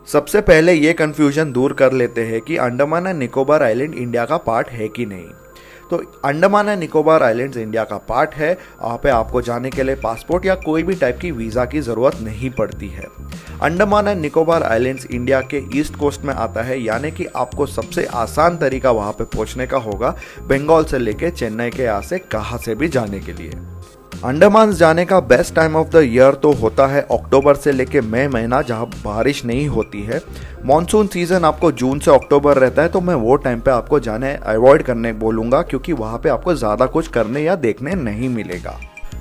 सबसे पहले ये कन्फ्यूजन दूर कर लेते हैं कि Andaman and Nicobar island India का पार्ट है कि नहीं। तो Andaman and Nicobar islands India का पार्ट है। वहाँ पे आपको जाने के लिए पासपोर्ट या कोई भी टाइप की वीज़ा की ज़रूरत नहीं पड़ती है। Andaman and Nicobar islands India के ईस्ट कोस्ट में आता है, यानी कि आपको सबसे आसान तरीका वहाँ पे पहुँचने का होगा बंगाल से लेके चेन्नई के यहाँ से कहाँ से भी जाने के लिए। अंडमान जाने का best time of the year तो होता है अक्टूबर से लेके मई महीना, जहाँ बारिश नहीं होती है। मॉनसून सीजन आपको जून से अक्टूबर रहता है, तो मैं वो टाइम पे आपको जाने अवॉइड करने बोलूँगा, क्योंकि वहाँ पे आपको ज़्यादा कुछ करने या देखने नहीं मिलेगा।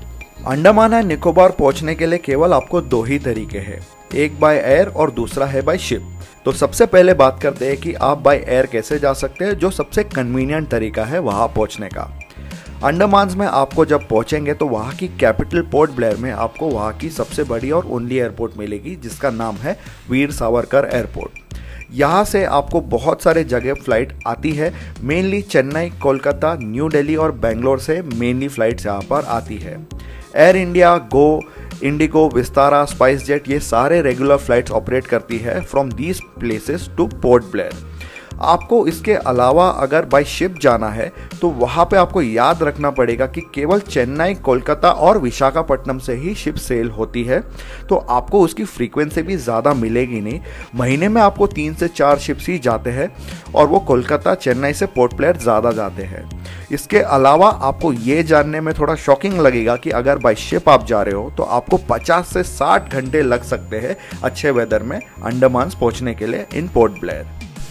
अंडमान एंड निकोबार पहुँचने के लिए केवल आपको दो ही तरीके हैं, एक बाय एयर और दूसरा है बाय शिप। तो सबसे पहले बात करते हैं कि आप बाय एयर कैसे जा सकते हैं, जो सबसे कन्वीनियंट तरीका है वहाँ पहुँचने का। अंडमान में आपको जब पहुंचेंगे तो वहाँ की कैपिटल पोर्ट ब्लेयर में आपको वहाँ की सबसे बड़ी और ओनली एयरपोर्ट मिलेगी, जिसका नाम है वीर सावरकर एयरपोर्ट। यहाँ से आपको बहुत सारे जगह फ्लाइट आती है, मेनली चेन्नई, कोलकाता, न्यू दिल्ली और बेंगलोर से मेनली फ्लाइट्स यहाँ पर आती है। एयर इंडिया, गो, इंडिगो, विस्तारा, स्पाइस जेट, ये सारे रेगुलर फ्लाइट्स ऑपरेट करती है from these places to Port Blair. आपको इसके अलावा अगर बाय शिप जाना है तो वहाँ पे आपको याद रखना पड़ेगा कि केवल चेन्नई, कोलकाता और विशाखापट्टनम से ही शिप सेल होती है, तो आपको उसकी फ्रीक्वेंसी भी ज़्यादा मिलेगी नहीं। महीने में आपको 3 से 4 शिप्स ही जाते हैं और वो कोलकाता, चेन्नई से पोर्ट ब्लेयर ज़्यादा जाते हैं। इसके अलावा आपको ये जानने में थोड़ा शॉकिंग लगेगा कि अगर बाय शिप आप जा रहे हो तो आपको 50 से 60 घंटे लग सकते हैं अच्छे वेदर में अंडमान पहुँचने के लिए इन पोर्ट ब्लेयर।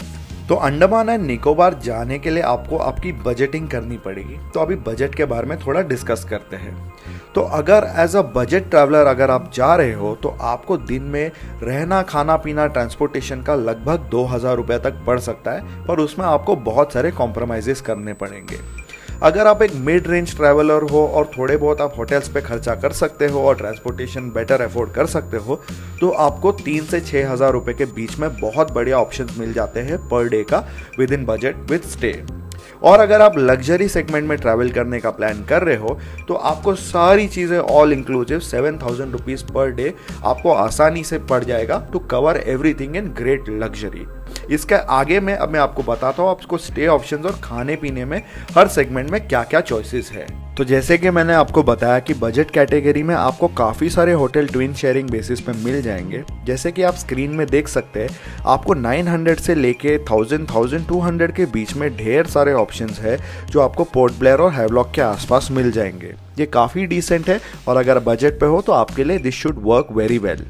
तो अंडमान एंड निकोबार जाने के लिए आपको आपकी बजटिंग करनी पड़ेगी। तो अभी बजट के बारे में थोड़ा डिस्कस करते हैं। तो अगर एज अ बजट ट्रैवलर अगर आप जा रहे हो तो आपको दिन में रहना, खाना पीना, ट्रांसपोर्टेशन का लगभग 2000 रुपये तक पड़ सकता है, पर उसमें आपको बहुत सारे कॉम्प्रोमाइज़ेस करने पड़ेंगे। अगर आप एक मिड रेंज ट्रैवलर हो और थोड़े बहुत आप होटल्स पे खर्चा कर सकते हो और ट्रांसपोर्टेशन बेटर अफोर्ड कर सकते हो, तो आपको 3 से 6 हज़ार रुपये के बीच में बहुत बढ़िया ऑप्शंस मिल जाते हैं पर डे का within budget with stay. और अगर आप लग्जरी सेगमेंट में ट्रैवल करने का प्लान कर रहे हो तो आपको सारी चीज़ें all inclusive 7000 rupees per day आपको आसानी से पड़ जाएगा to cover everything in great luxury. इसके आगे में अब मैं आपको बताता हूँ आपको स्टे ऑप्शंस और खाने पीने में हर सेगमेंट में क्या क्या चॉइसेस है। तो जैसे कि मैंने आपको बताया कि बजट कैटेगरी में आपको काफ़ी सारे होटल ट्विन शेयरिंग बेसिस पे मिल जाएंगे। जैसे कि आप स्क्रीन में देख सकते हैं, आपको 900 से लेके 1200 के बीच में ढेर सारे ऑप्शंस है जो आपको पोर्ट ब्लेयर और हैवलॉक के आसपास मिल जाएंगे। ये काफ़ी डिसेंट है और अगर बजट पे हो तो आपके लिए this should work very well.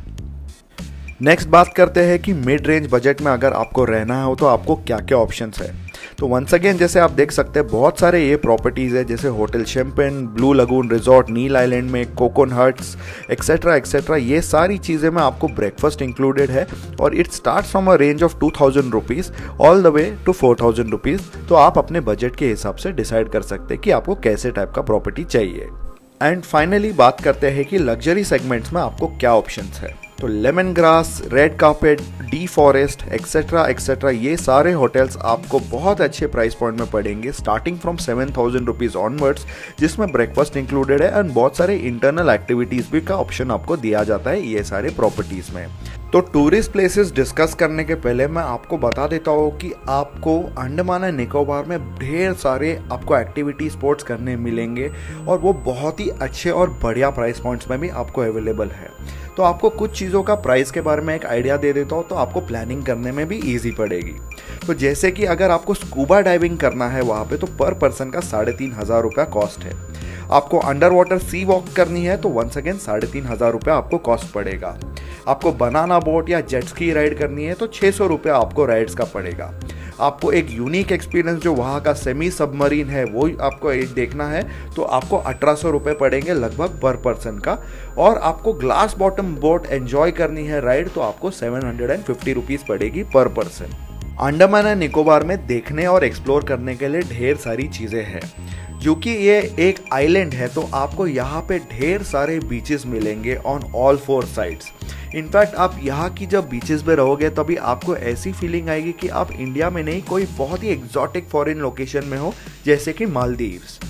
Next बात करते हैं कि मिड रेंज बजट में अगर आपको रहना हो तो आपको क्या क्या ऑप्शंस है। तो वंस अगेन जैसे आप देख सकते हैं बहुत सारे ये प्रॉपर्टीज़ है, जैसे hotel champagne, blue lagoon resort, Neil island में, कोकोन हट्स एक्सेट्रा एक्सेट्रा। ये सारी चीज़ें में आपको ब्रेकफास्ट इंक्लूडेड है और it start from a range of 2000 rupees all the way to 4000 rupees. तो आप अपने बजट के हिसाब से डिसाइड कर सकते हैं कि आपको कैसे टाइप का प्रॉपर्टी चाहिए। एंड फाइनली बात करते हैं कि लग्जरी सेगमेंट्स में आपको क्या ऑप्शंस है। तो lemon grass, red carpet, the forest etcetera etcetera, ये सारे होटल्स आपको बहुत अच्छे प्राइस पॉइंट में पड़ेंगे स्टार्टिंग फ्रॉम 7000 रुपीज़ ऑनवर्ड्स, जिसमें ब्रेकफास्ट इंक्लूडेड है एंड बहुत सारे इंटरनल एक्टिविटीज़ भी का ऑप्शन आपको दिया जाता है ये सारे प्रॉपर्टीज़ में। तो टूरिस्ट प्लेसेस डिस्कस करने के पहले मैं आपको बता देता हूँ कि आपको अंडमान एंड निकोबार में ढेर सारे आपको एक्टिविटी स्पोर्ट्स करने मिलेंगे और वो बहुत ही अच्छे और बढ़िया प्राइस पॉइंट्स में भी आपको अवेलेबल है। तो आपको कुछ चीज़ों का प्राइस के बारे में एक आइडिया दे देता हूँ तो आपको प्लानिंग करने में भी ईजी पड़ेगी। तो जैसे कि अगर आपको स्कूबा डाइविंग करना है वहाँ पे तो पर पर्सन का 3500 रुपया कॉस्ट है। आपको अंडर वाटर सी वॉक करनी है तो वंस अगेन 3500 रुपया आपको कॉस्ट पड़ेगा। आपको बनाना बोट या जेट स्की राइड करनी है तो 600 रुपया आपको राइड्स का पड़ेगा। आपको एक यूनिक एक्सपीरियंस जो वहाँ का सेमी सबमरीन है वो आपको एक देखना है तो आपको 1800 रुपये पड़ेंगे लगभग पर पर्सन का। और आपको ग्लास बॉटम बोट एंजॉय करनी है राइड तो आपको 750 रुपीज़ पड़ेगी पर पर्सन। अंडमान एंड निकोबार में देखने और एक्सप्लोर करने के लिए ढेर सारी चीज़ें हैं। क्योंकि ये एक आइलैंड है तो आपको यहाँ पे ढेर सारे बीचेस मिलेंगे ऑन ऑल 4 साइड्स। इनफैक्ट आप यहाँ की जब बीचेस पे रहोगे तभी आपको ऐसी फीलिंग आएगी कि आप इंडिया में नहीं कोई बहुत ही एग्जॉटिक फॉरेन लोकेशन में हो, जैसे कि मालदीव्स।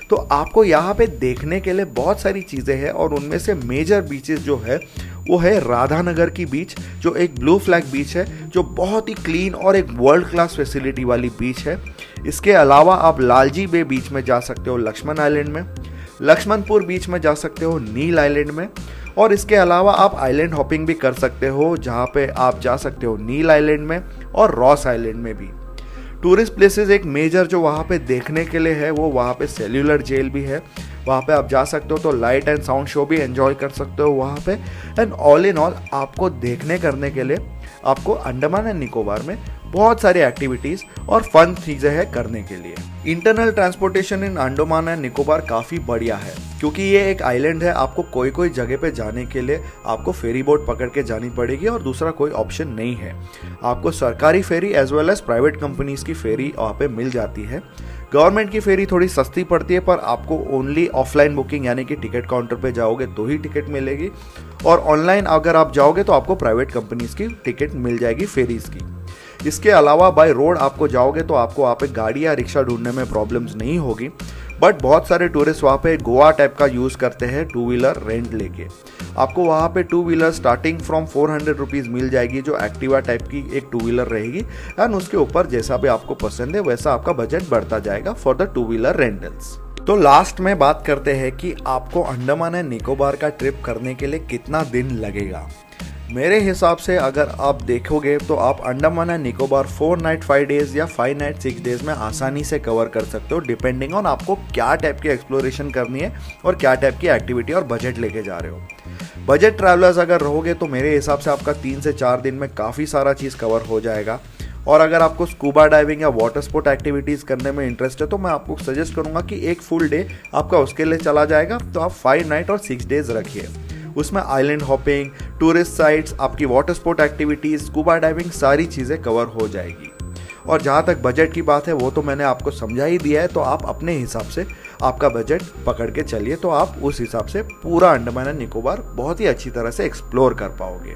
तो आपको यहाँ पे देखने के लिए बहुत सारी चीज़ें हैं और उनमें से मेजर बीचेस जो है वो है राधानगर की बीच, जो एक ब्लू फ्लैग बीच है, जो बहुत ही क्लीन और एक वर्ल्ड क्लास फैसिलिटी वाली बीच है। इसके अलावा आप लालजी बे बीच में जा सकते हो लक्ष्मण आइलैंड में, लक्ष्मणपुर बीच में जा सकते हो नील आइलैंड में, और इसके अलावा आप आइलैंड हॉपिंग भी कर सकते हो, जहाँ पे आप जा सकते हो नील आइलैंड में और रॉस आइलैंड में भी। टूरिस्ट प्लेसेस एक मेजर जो वहाँ पे देखने के लिए है वो वहाँ पे सेल्यूलर जेल भी है, वहाँ पे आप जा सकते हो, तो लाइट एंड साउंड शो भी एंजॉय कर सकते हो वहाँ पे। एंड ऑल इन ऑल आपको देखने करने के लिए आपको अंडमान एंड निकोबार में बहुत सारी एक्टिविटीज़ और फन चीज़ें हैं करने के लिए। Internal transportation in Andaman and Nicobar काफ़ी बढ़िया है, क्योंकि ये एक आइलैंड है। आपको कोई कोई जगह पे जाने के लिए आपको फेरी बोट पकड़ के जानी पड़ेगी और दूसरा कोई ऑप्शन नहीं है। आपको सरकारी ferry as well as private companies की फेरी वहाँ पे मिल जाती है। गवर्नमेंट की फेरी थोड़ी सस्ती पड़ती है, पर आपको ओनली ऑफलाइन बुकिंग यानी कि टिकट काउंटर पे जाओगे तो ही टिकट मिलेगी, और ऑनलाइन अगर आप जाओगे तो आपको प्राइवेट कंपनीज की टिकट मिल जाएगी फेरीज की। इसके अलावा बाय रोड आपको जाओगे तो आपको वहाँ पे गाड़ी या रिक्शा ढूंढने में प्रॉब्लम्स नहीं होगी, बट बहुत सारे टूरिस्ट वहाँ पे गोवा टाइप का यूज़ करते हैं टू व्हीलर रेंट लेके। आपको वहाँ पे two wheeler starting from 400 rupees मिल जाएगी, जो एक्टिवा टाइप की एक टू व्हीलर रहेगी, एंड उसके ऊपर जैसा भी आपको पसंद है वैसा आपका बजट बढ़ता जाएगा for the two wheeler rentals. तो लास्ट में बात करते हैं कि आपको अंडमान एंड निकोबार का ट्रिप करने के लिए कितना दिन लगेगा। मेरे हिसाब से अगर आप देखोगे तो आप Andaman and Nicobar 4 night 5 days या 5 नाइट 6 डेज में आसानी से कवर कर सकते हो, डिपेंडिंग ऑन आपको क्या टाइप की एक्सप्लोरेशन करनी है और क्या टाइप की एक्टिविटी और बजट लेके जा रहे हो। बजट ट्रैवलर्स अगर रहोगे तो मेरे हिसाब से आपका 3 से 4 दिन में काफ़ी सारा चीज़ कवर हो जाएगा। और अगर आपको स्कूबा डाइविंग या वाटर स्पोर्ट एक्टिविटीज़ करने में इंटरेस्ट है तो मैं आपको सजेस्ट करूंगा कि एक फुल डे आपका उसके लिए चला जाएगा। तो आप 5 नाइट और 6 डेज रखिए, उसमें आइलैंड हॉपिंग, टूरिस्ट साइट्स, आपकी water sport activities, scuba diving सारी चीज़ें कवर हो जाएगी। और जहाँ तक बजट की बात है वो तो मैंने आपको समझा ही दिया है, तो आप अपने हिसाब से आपका बजट पकड़ के चलिए, तो आप उस हिसाब से पूरा अंडमान एंड निकोबार बहुत ही अच्छी तरह से एक्सप्लोर कर पाओगे।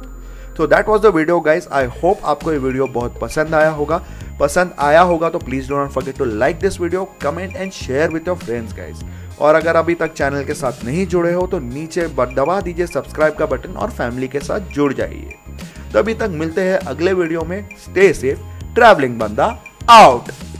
तो that was the video guys. I hope आपको ये वीडियो बहुत पसंद आया होगा। तो please do not forget to like this video, comment and share with your friends guys. और अगर अभी तक चैनल के साथ नहीं जुड़े हो तो नीचे दबा दीजिए सब्सक्राइब का बटन और फैमिली के साथ जुड़ जाइए। तभी तक मिलते हैं अगले वीडियो में। स्टे सेफ, ट्रैवलिंग बंदा आउट।